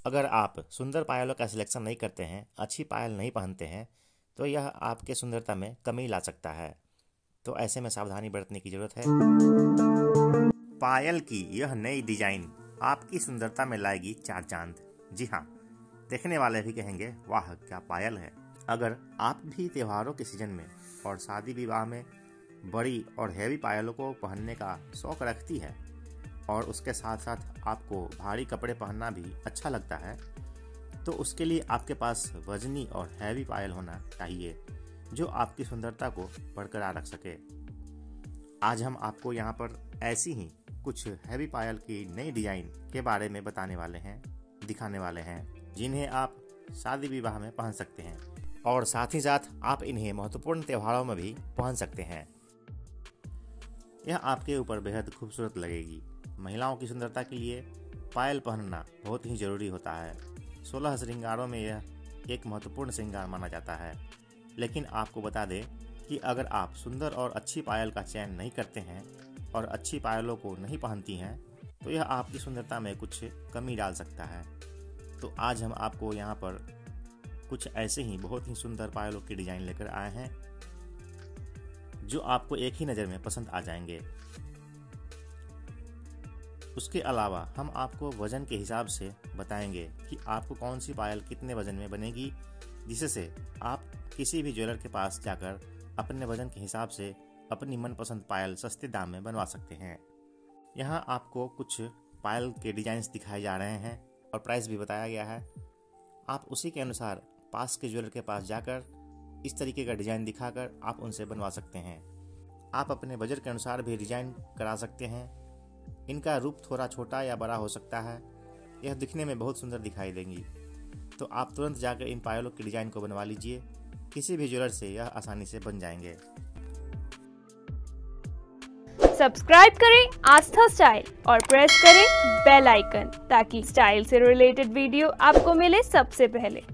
अगर आप सुंदर पायलों का सिलेक्शन नहीं करते हैं, अच्छी पायल नहीं पहनते हैं, तो यह आपके सुंदरता में कमी ला सकता है। तो ऐसे में सावधानी बरतने की जरूरत है। पायल की यह नई डिजाइन आपकी सुंदरता में लाएगी चार चांद। जी हाँ, देखने वाले भी कहेंगे वाह क्या पायल है। अगर आप भी त्योहारों के सीजन में और शादी विवाह में बड़ी और हैवी पायलों को पहनने का शौक रखती है और उसके साथ साथ आपको भारी कपड़े पहनना भी अच्छा लगता है, तो उसके लिए आपके पास वजनी और हैवी पायल होना चाहिए जो आपकी सुंदरता को बरकरार रख सके। आज हम आपको यहाँ पर ऐसी ही कुछ हैवी पायल की नई डिजाइन के बारे में बताने वाले हैं, दिखाने वाले हैं, जिन्हें आप शादी विवाह में पहन सकते हैं और साथ ही साथ आप इन्हें महत्वपूर्ण त्योहारों में भी पहन सकते हैं। यह आपके ऊपर बेहद खूबसूरत लगेगी। महिलाओं की सुंदरता के लिए पायल पहनना बहुत ही जरूरी होता है। 16 श्रृंगारों में यह एक महत्वपूर्ण श्रृंगार माना जाता है। लेकिन आपको बता दें कि अगर आप सुंदर और अच्छी पायल का चयन नहीं करते हैं और अच्छी पायलों को नहीं पहनती हैं, तो यह आपकी सुंदरता में कुछ कमी डाल सकता है। तो आज हम आपको यहाँ पर कुछ ऐसे ही बहुत ही सुंदर पायलों की डिजाइन लेकर आए हैं जो आपको एक ही नज़र में पसंद आ जाएंगे। उसके अलावा हम आपको वजन के हिसाब से बताएंगे कि आपको कौन सी पायल कितने वजन में बनेगी, जिससे आप किसी भी ज्वेलर के पास जाकर अपने वजन के हिसाब से अपनी मनपसंद पायल सस्ते दाम में बनवा सकते हैं। यहाँ आपको कुछ पायल के डिजाइन्स दिखाए जा रहे हैं और प्राइस भी बताया गया है। आप उसी के अनुसार पास के ज्वेलर के पास जाकर इस तरीके का डिजाइन दिखाकर आप उनसे बनवा सकते हैं। आप अपने बजट के अनुसार भी डिजाइन करा सकते हैं। इनका रूप थोड़ा छोटा या बड़ा हो सकता है। यह दिखने में बहुत सुंदर दिखाई देंगी। तो आप तुरंत जाकर इन पायलों की डिजाइन को बनवा लीजिए। किसी भी ज्वेलर से यह आसानी से बन जाएंगे। सब्सक्राइब करें आस्था स्टाइल और प्रेस करें बेल आइकन ताकि स्टाइल से रिलेटेड वीडियो आपको मिले सबसे पहले।